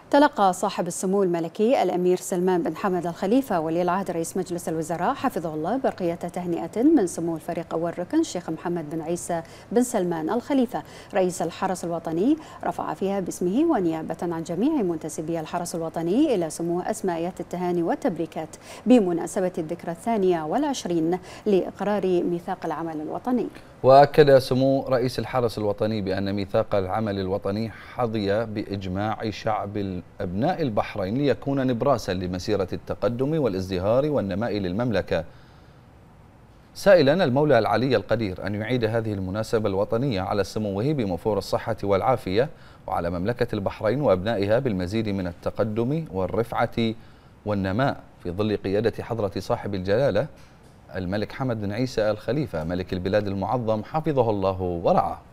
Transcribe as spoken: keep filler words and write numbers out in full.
تلقى صاحب السمو الملكي الأمير سلمان بن حمد الخليفة ولي العهد رئيس مجلس الوزراء حفظه الله برقية تهنئة من سمو الفريق أول ركن الشيخ محمد بن عيسى بن سلمان الخليفة رئيس الحرس الوطني، رفع فيها باسمه ونيابة عن جميع منتسبي الحرس الوطني إلى سموه أسماءات التهاني والتبريكات بمناسبة الذكرى الثانية والعشرين لإقرار ميثاق العمل الوطني. وأكد سمو رئيس الحرس الوطني بأن ميثاق العمل الوطني حظي بإجماع شعب أبناء البحرين ليكون نبراسا لمسيرة التقدم والازدهار والنماء للمملكة، سائلا المولى العلي القدير أن يعيد هذه المناسبة الوطنية على سموه بموفور الصحة والعافية، وعلى مملكة البحرين وأبنائها بالمزيد من التقدم والرفعة والنماء في ظل قيادة حضرة صاحب الجلالة الملك حمد بن عيسى الخليفة ملك البلاد المعظم حفظه الله ورعاه.